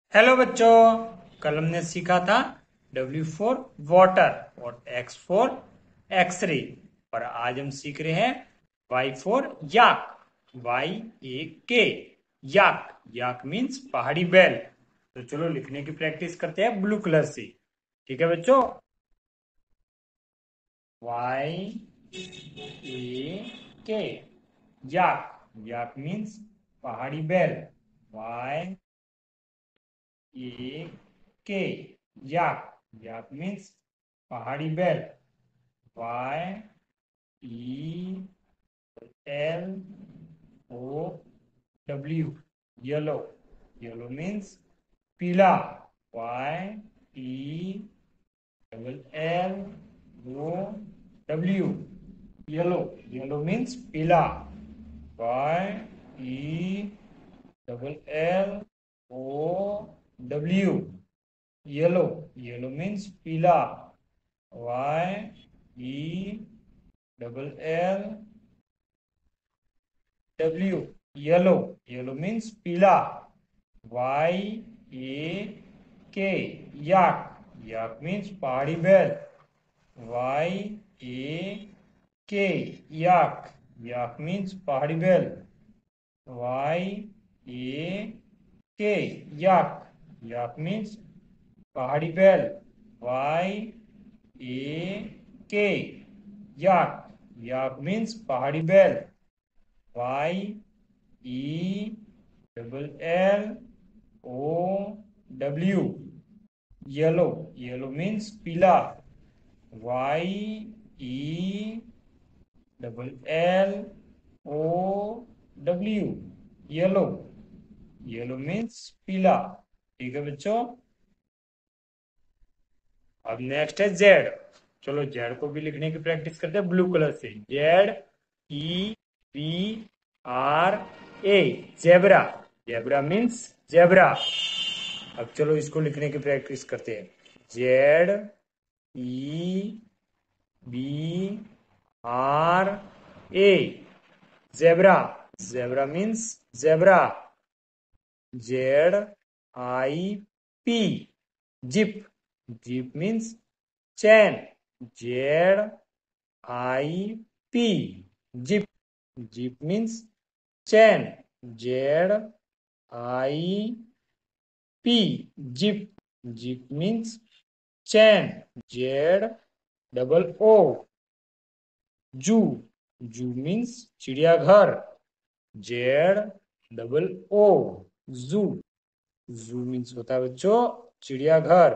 Hello बच्चों। कल हमने सीखा था W फॉर वाटर और X फॉर एक्सरे। और आज हम सीख रहे हैं Y for yak. YAK yak. Yak means पहाड़ी बैल। तो चलो लिखने की प्रैक्टिस करते हैं ब्लू कलर से। ठीक है बच्चों। YAK yak. याक मीन्स पहाड़ी बैल। YAK yak. याक मीन्स पहाड़ी बैल। YELLOW yellow. येलो मीन्स पीला। YELLLOW yellow. येलो मीन्स पीला। YELLLOW yellow. येलो मीन्स पीला। YELLLW yellow. येलो मीन्स पीला। YAK yak. याक मीन्स पहाड़ी बैल। YAK yak. याक मीन्स पहाड़ी बैल। YAK yak. याक मीन्स पहाड़ी बैल। YAK yak. याक मीन्स पहाड़ी बैल। YELLLOW yellow. येलो मीन्स पीला। YELLLOW yellow. येलो मीन्स पीला। ठीक है बच्चों। अब नेक्स्ट है जेड। चलो जेड को भी लिखने की प्रैक्टिस करते हैं ब्लू कलर से। ZEBRA zebra. Zebra means zebra. अब चलो इसको लिखने की प्रैक्टिस करते हैं। ZEBRA zebra. Zebra means zebra. ZIP zip. Zip means chain. ZIP zip. Zip means chain. ZIP zip. Zip means chain. ZOO zoo. जू मीन्स चिड़ियाघर। ZOO zoo. जू मीन्स होता है बच्चों चिड़ियाघर।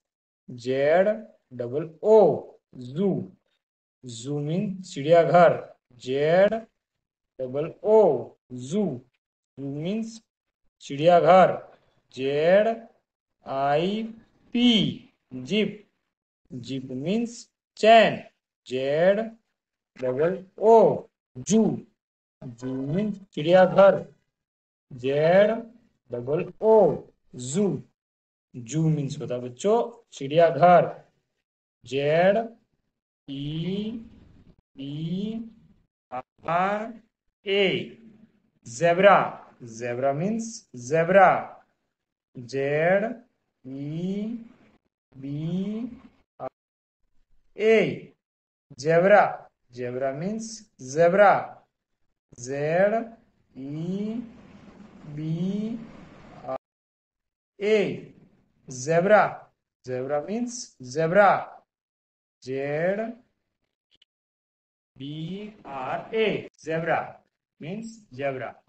ZOO zoo. जू मीन्स चिड़ियाघर। ZOO zoo. जू मीन्स चिड़ियाघर। ZIP zip. Zip means chain. ZOO zoo. जू मीन्स चिड़ियाघर। ZOO zoo. जू मीन्स होता है बच्चों चिड़ियाघर। ZEBRA zebra. Zebra means zebra. ZEBRA zebra. Zebra means zebra. ZEBRA zebra. Zebra means zebra. ZBRA zebra means zebra.